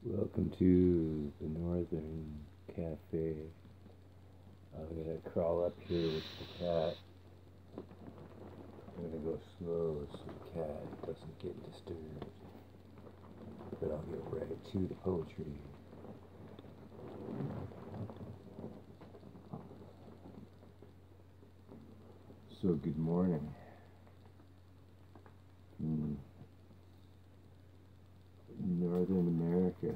Welcome to the Northern Cafe. I'm gonna crawl up here with the cat. I'm gonna go slow so the cat doesn't get disturbed. But I'll get right to the poetry. So good morning. Northern America.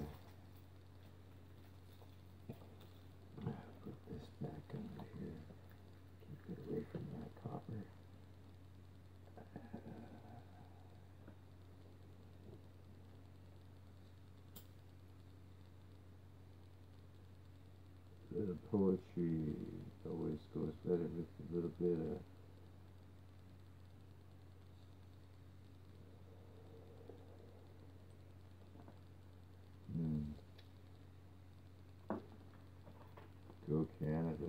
Put this back under here. Keep it away from that copper. The poetry always goes better with a little bit of go Canada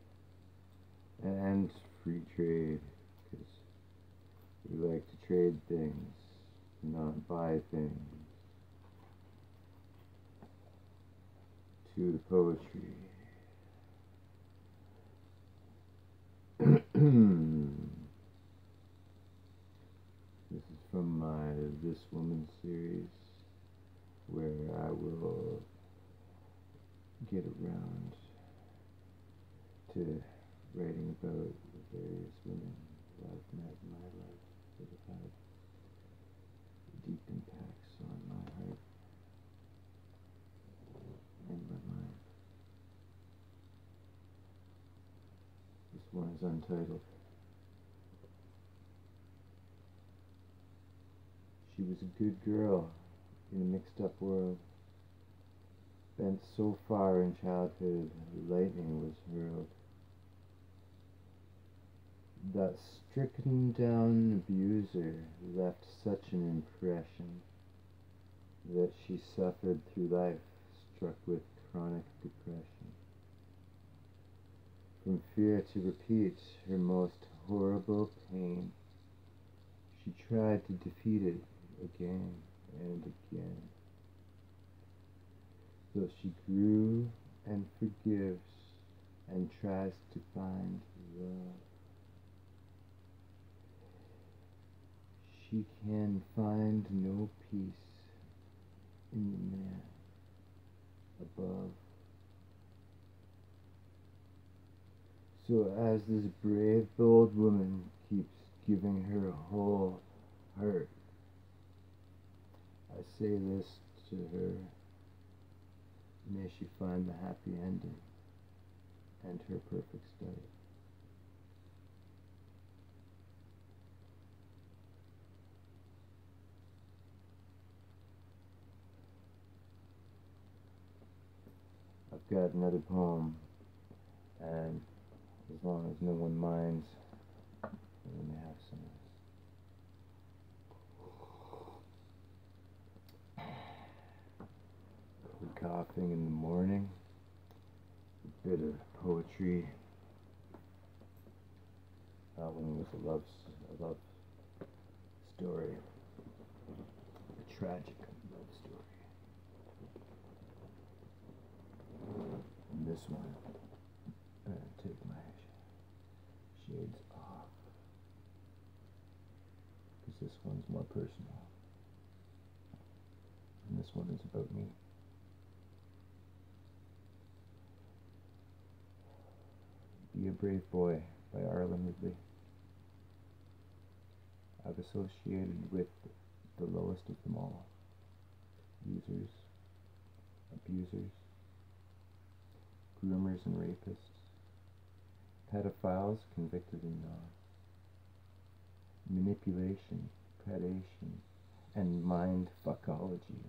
and free trade, because we like to trade things, not buy things. To the poetry. This is from my This Woman series, where I will get around to writing about the various women who I've met in my life that have had deep impacts on my heart and my mind. This one is untitled. She was a good girl in a mixed-up world, bent so far in childhood lightning was hurled. That stricken down abuser left such an impression that she suffered through life, struck with chronic depression. From fear to repeat her most horrible pain, she tried to defeat it again and again. So she grew and forgives and tries to find love. She can find no peace in the man above. So as this brave, bold woman keeps giving her whole heart, I say this to her: may she find the happy ending and her perfect start. I've got another poem, and as long as no one minds, let me have some. Coughing in the morning, a bit of poetry. That one was a love story, a tragic love story. And this one, I'm gonna take my shades off, because this one's more personal. And this one is about me. Be a Brave Boy by Arlen Ridley. I've associated with the lowest of them all: users, abusers, groomers and rapists, pedophiles convicted and not, manipulation, predation, and mind fuckology.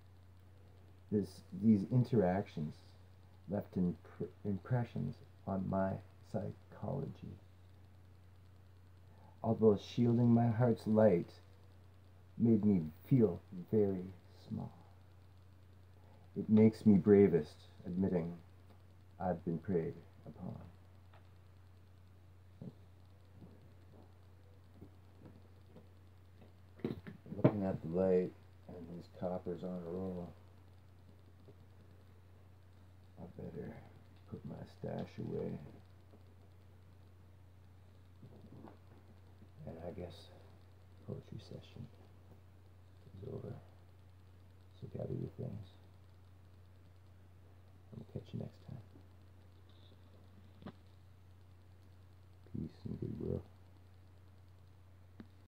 These interactions left impressions on my psychology. Although shielding my heart's light made me feel very small, it makes me bravest admitting I've been preyed upon. Looking at the light and these coppers on a roll, I better put my stash away. And I guess poetry session.